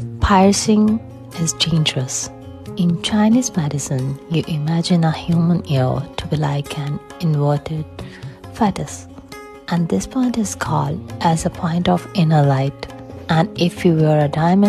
Piercing is dangerous. In Chinese medicine, you imagine a human ear to be like an inverted fetus, and this point is called as a point of inner light. And if you wear a diamond